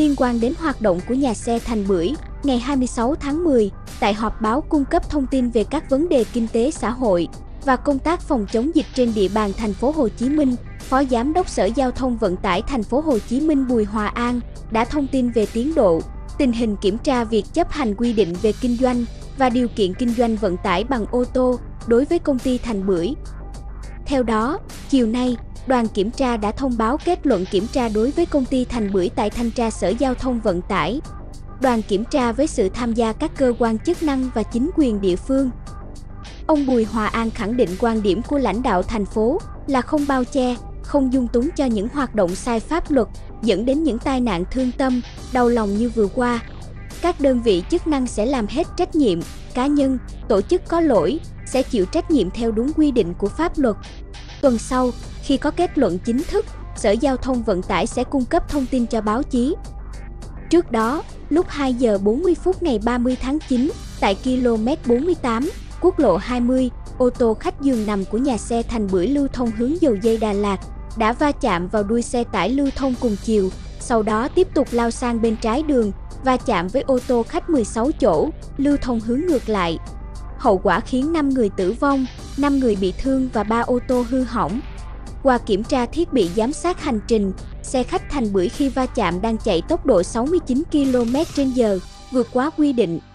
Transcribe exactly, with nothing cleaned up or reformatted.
liên quan đến hoạt động của nhà xe Thành Bưởi, ngày hai mươi sáu tháng mười, tại họp báo cung cấp thông tin về các vấn đề kinh tế xã hội và công tác phòng chống dịch trên địa bàn thành phố Hồ Chí Minh, Phó Giám đốc Sở Giao thông Vận tải thành phố Hồ Chí Minh Bùi Hòa An đã thông tin về tiến độ, tình hình kiểm tra việc chấp hành quy định về kinh doanh và điều kiện kinh doanh vận tải bằng ô tô đối với công ty Thành Bưởi. Theo đó, chiều nay, đoàn kiểm tra đã thông báo kết luận kiểm tra đối với công ty Thành Bưởi tại thanh tra Sở Giao thông Vận tải. Đoàn kiểm tra với sự tham gia các cơ quan chức năng và chính quyền địa phương. Ông Bùi Hòa An khẳng định quan điểm của lãnh đạo thành phố là không bao che, không dung túng cho những hoạt động sai pháp luật, dẫn đến những tai nạn thương tâm, đau lòng như vừa qua. Các đơn vị chức năng sẽ làm hết trách nhiệm, cá nhân, tổ chức có lỗi sẽ chịu trách nhiệm theo đúng quy định của pháp luật. Tuần sau, khi có kết luận chính thức, Sở Giao thông Vận tải sẽ cung cấp thông tin cho báo chí. Trước đó, lúc hai giờ bốn mươi phút ngày ba mươi tháng chín, tại ki lô mét bốn mươi tám, quốc lộ hai mươi, ô tô khách giường nằm của nhà xe Thành Bưởi lưu thông hướng Dầu Giây Đà Lạt đã va chạm vào đuôi xe tải lưu thông cùng chiều, sau đó tiếp tục lao sang bên trái đường, va chạm với ô tô khách mười sáu chỗ, lưu thông hướng ngược lại. Hậu quả khiến năm người tử vong, năm người bị thương và ba ô tô hư hỏng. Qua kiểm tra thiết bị giám sát hành trình, xe khách Thành Bưởi khi va chạm đang chạy tốc độ sáu mươi chín ki lô mét trên giờ, vượt quá quy định.